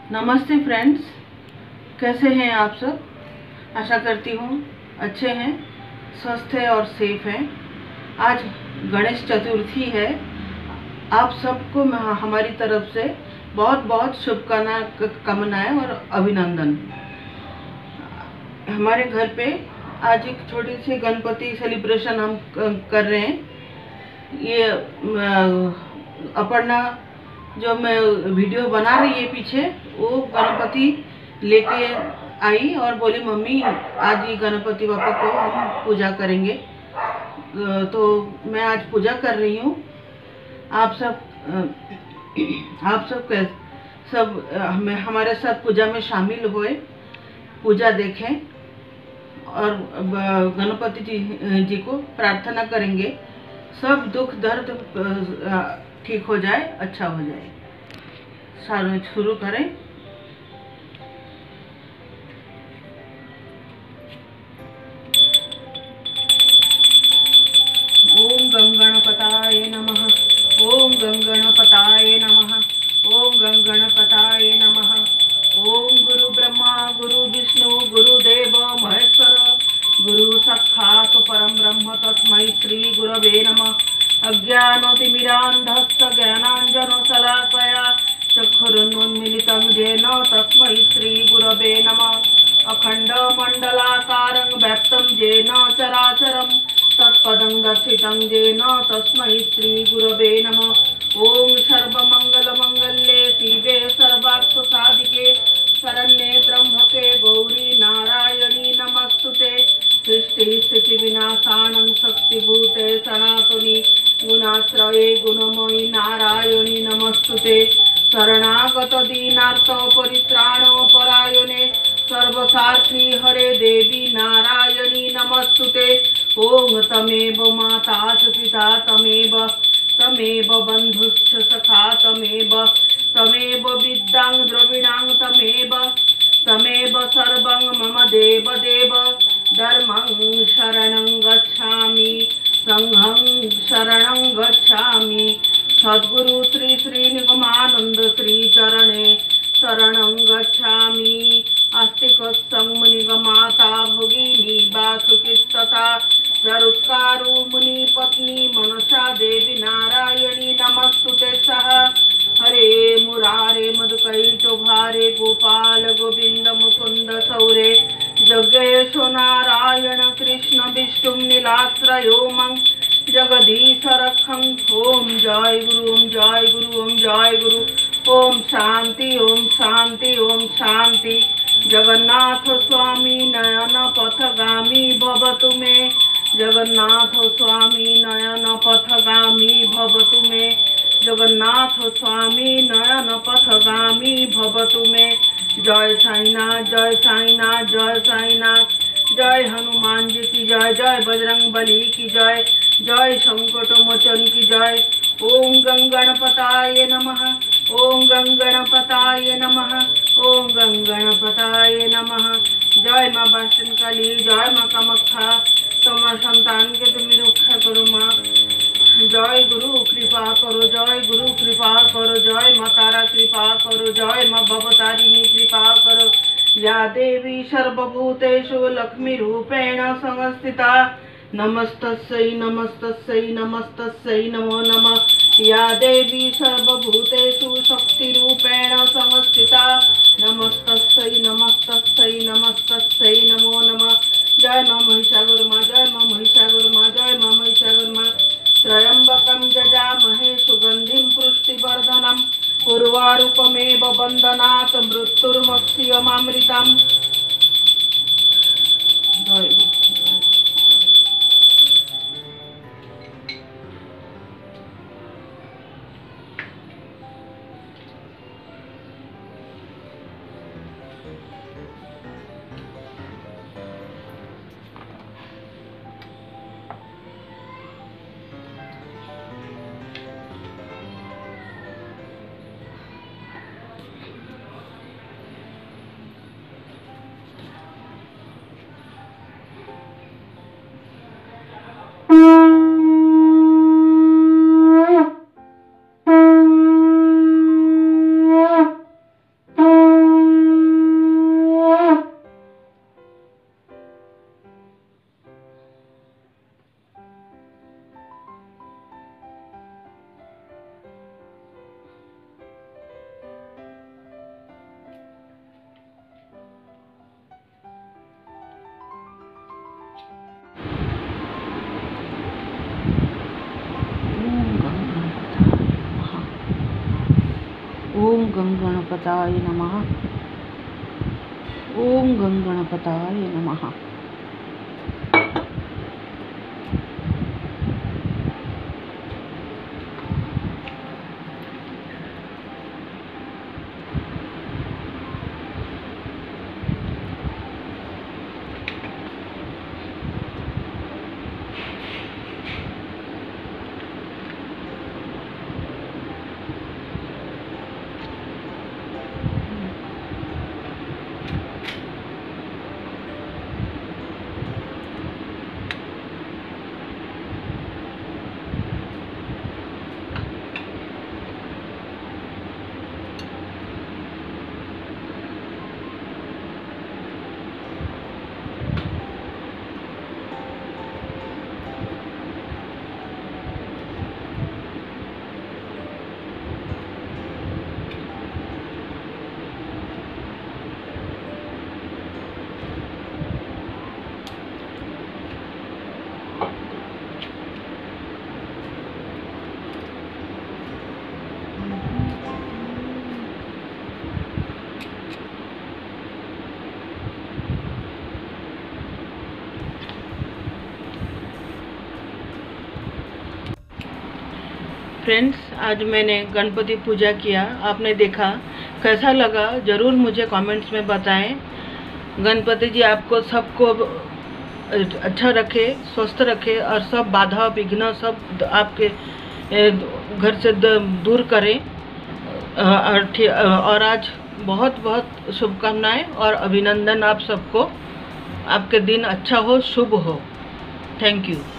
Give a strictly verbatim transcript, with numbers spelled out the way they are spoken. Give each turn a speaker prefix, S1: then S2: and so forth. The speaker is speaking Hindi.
S1: नमस्ते फ्रेंड्स, कैसे हैं आप सब। आशा करती हूँ अच्छे हैं, स्वस्थ हैं और सेफ हैं। आज गणेश चतुर्थी है। आप सबको हमारी तरफ से बहुत बहुत शुभकामनाएं और अभिनंदन। हमारे घर पे आज एक छोटी सी गणपति सेलिब्रेशन हम कर रहे हैं। ये अपर्णा जो मैं वीडियो बना रही है पीछे, वो गणपति लेके आई और बोली मम्मी आज ये गणपति बापा को हम पूजा करेंगे। तो मैं आज पूजा कर रही हूँ। आप सब आप सब सब हमें हमारे साथ पूजा में शामिल हुए, पूजा देखें और गणपति जी जी को प्रार्थना करेंगे सब दुख दर्द ठीक हो जाए, अच्छा हो जाए। सारे शुरू करें। ओम गंगणपताय नमः। ओम गंगणपताय नमः। ओम गंगणपताय नमः। ओम गुरु ब्रह्मा गुरु विष्णु गुरुदेव महेश्वर गुरु साक्षात् परम ब्रह्म तस्मै श्री गुरवे नमः। अज्ञानतिमिरान्धस्य ज्ञानाञ्जनशलाकया चक्षुरुन्मीलितं येन तस्मै श्रीगुरवे नमः। अखण्डमण्डलाकारं व्याप्तं येन चराचरं तत्पदं दर्शितं येन तस्मै श्रीगुरवे नमः। ॐ सर्वमङ्गलमङ्गल्ये शिवे सर्वार्थसाधिके शरण्ये त्र्यम्बके गौरी नारायणी नमस्तुते। सृष्टि स्थिति विनाशानं शक्तिभूते सनातनी गुणाश्रये गुणमयी नारायणी नमस्तुते। शरणागत दीनार्थ परित्राण परायणे सर्वसार्थी हरे देवी नारायणी नमस्तुते। ओम तमेव माता च पिता तमेव तमेव बन्धुश्च सखा तमेव तमेव विद्यां द्रविणां तमेव तमेव सर्वं मम देव देव। धर्मं शरणं गच्छामि संघं शरणं गच्छामि। सद्गुरु श्री श्री निगमानंद श्री चरणे शरणं गच्छामि। आस्तिकस्सं मुनिगमाता भगिनी वासुकिस्तथा जरुत्कारु मुनि पत्नी मनसा देवी नारायणी नमस्तुते सह। हरे मुरारे मधुकैटो भारे गोपाल गोविंद मुकुंद सौरे जगेशो नारायण कृष्ण विष्णु नीलाश्रयो मं जगदीश रक्षं। ओम जय गुरु ओम जय गुरु ओम जय गुरु। ओम शांति ओम शांति ओम शांति। जगन्नाथ स्वामी नयन पथगामी भवतु मे। जगन्नाथ स्वामी नयन पथगामी भवतु मे। जगन्नाथ स्वामी नयन पथगामी भवतु मे। जय साईनाथ जय साईनाथ जय साईनाथ। जय हनुमान जी की जय, जय बजरंग बली की जय, जय संकट मोचन की जय। ओम गंगणपताय नमः। ओम गंगणपताय नमः। ओम गंगणपताय नमः। जय माँ बासन काली, जय माँ कामाख्या। तुम्हार संतान के तुम रक्षा करो माँ। जय गुरु कृपा करो, जय गुरु कृपा करो, जय माँ तारा कृपा करो, जय माँ भवतारिणी कृपा करो। या देवी सर्वभूतेषु लक्ष्मी रूपेण संस्थिता नमस्तस्यै नमस्तस्यै नमस्तस्यै नमो नमः। या देवी सर्वभूतेषु शक्ति रूपेण संस्थिता नमस्तस्यै नमस्तस्यै नमस्तस्यै नमो नमः। जय माँ महिषासुर माँ, जय माँ महिषासुर माँ, जय माँ महिषासुर माँ। त्र्यंबकं जजामहे सुगंधिं पुष्टिवर्धनम् उर्वारुकमेव वन्दनात् मृत्युर्मुक्षीयमामृतम्। जय ओम गं गणपताय नमः। ओम गं गणपताय नमः। फ्रेंड्स, आज मैंने गणपति पूजा किया, आपने देखा, कैसा लगा ज़रूर मुझे कमेंट्स में बताएं। गणपति जी आपको सबको अच्छा रखे, स्वस्थ रखे और सब बाधा विघ्न सब आपके घर से दूर करें। और आज बहुत बहुत शुभकामनाएं और अभिनंदन आप सबको। आपके दिन अच्छा हो, शुभ हो। Thank you.